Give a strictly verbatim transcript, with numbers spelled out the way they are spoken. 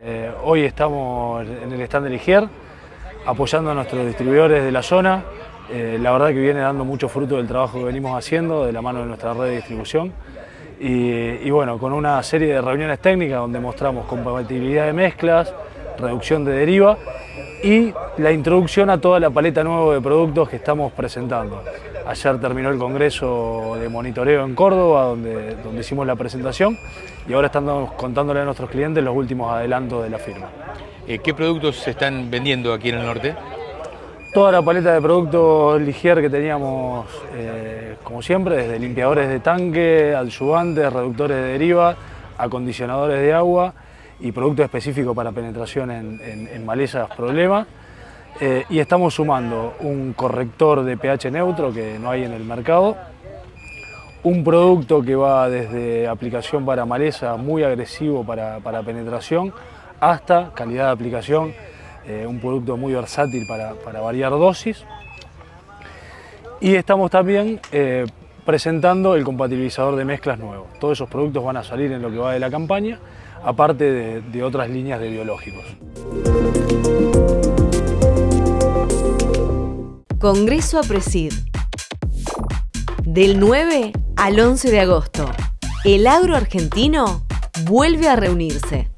Eh, hoy estamos en el stand de Ligier, apoyando a nuestros distribuidores de la zona. Eh, la verdad que viene dando mucho fruto del trabajo que venimos haciendo de la mano de nuestra red de distribución. Y, y bueno, con una serie de reuniones técnicas donde mostramos compatibilidad de mezclas, reducción de deriva y la introducción a toda la paleta nueva de productos que estamos presentando. Ayer terminó el congreso de monitoreo en Córdoba, donde, donde hicimos la presentación, y ahora estamos contándole a nuestros clientes los últimos adelantos de la firma. Eh, ¿Qué productos se están vendiendo aquí en el norte? Toda la paleta de productos Ligier que teníamos, eh, como siempre, desde limpiadores de tanque, adyuvantes, reductores de deriva, acondicionadores de agua y productos específicos para penetración en, en, en malezas problemas. Eh, y estamos sumando un corrector de pH neutro que no hay en el mercado, un producto que va desde aplicación para maleza muy agresivo para, para penetración hasta calidad de aplicación, eh, un producto muy versátil para, para variar dosis. Y estamos también eh, presentando el compatibilizador de mezclas nuevo. Todos esos productos van a salir en lo que va de la campaña, aparte de, de otras líneas de biológicos. Congreso APRESID. Del nueve al once de agosto, el agro argentino vuelve a reunirse.